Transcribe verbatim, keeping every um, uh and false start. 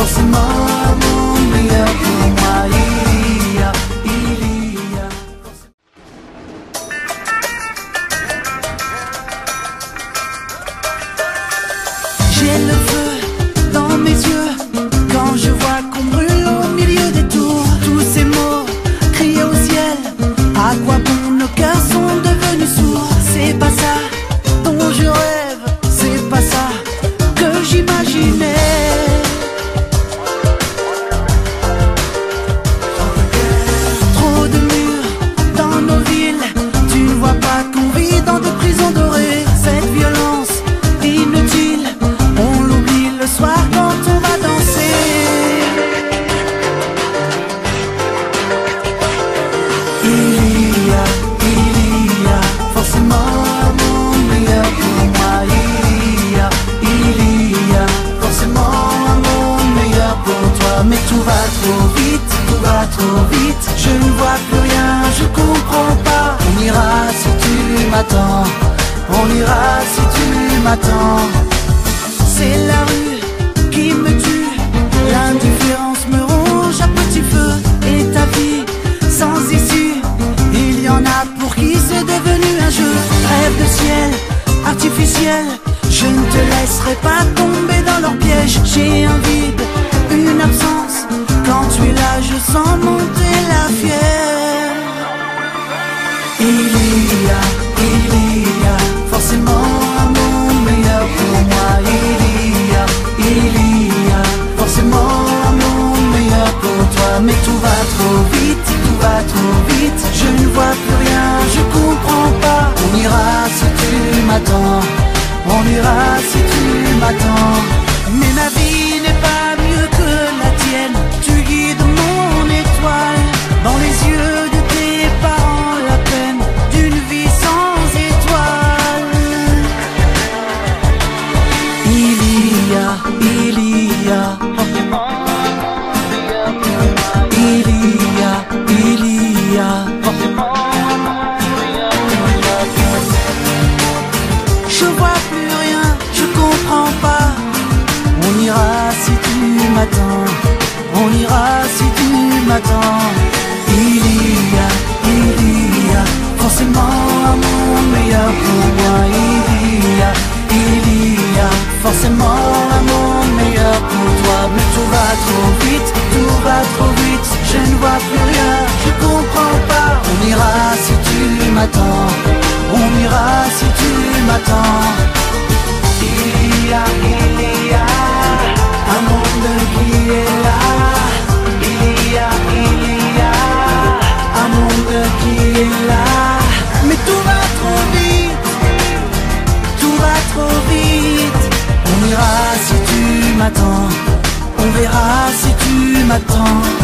forcément un monde meilleur pour moi. Il y a, il y a J'ai le feu dans mes yeux quand je vois qu'on brûle au milieu des tours. Tous ces mots criés au ciel, à quoi bon nos cœurs sont devenus sourds. C'est pas ça dont je rêve, c'est pas ça que j'imaginais. Trop de murs dans nos villes, tu ne vois pas qu'on vit dans des prisons dorées. Cette violence inutile, on l'oublie le soir quand on va danser. Il y a, il y a forcément un monde meilleur pour moi. Il y a, il y a forcément un monde meilleur pour toi. Mais tout va trop vite, tout va trop vite. Je ne vois plus rien, je comprends pas. On ira si tu m'attends, on ira si tu m'attends. C'est la rue qui me tue, l'indifférence me ronge à petit feu. Et ta vie sans issue, il y en a pour qui c'est devenu un jeu. Rêve de ciel artificiel, je ne te laisserai pas tomber dans leur piège. J'ai un vide, une absence, quand tu es là je sens monter la fièvre. Il y a, il y a forcément un monde meilleur pour moi. Il y a, il y a forcément un monde meilleur pour toi. Mais tout va trop vite, tout va trop vite. Je ne vois plus rien, je comprends pas. On ira si tu m'attends, on ira si tu m'attends. Mais ma vie n'est pas mieux que la tienne. Tu guides mon étoile dans les yeux de tes parents. La peine d'une vie sans étoile. Il y a, il y a Il y a, il y a Je vois plus rien, je comprends pas. On ira si tu m'attends, on ira si tu m'attends. Il y a, il y a forcément un monde meilleur pour moi. Il y a, il y a forcément un monde meilleur pour toi. Mais tout va trop vite, tout va trop vite. Je ne vois plus rien, je comprends pas. On ira si tu m'attends, on ira si tu m'attends. Il y a, il y a un monde qui est là. Il y a, il y a un monde qui est là. Mais tout va trop vite, tout va trop vite. On ira si tu m'attends, on verra si tu m'attends.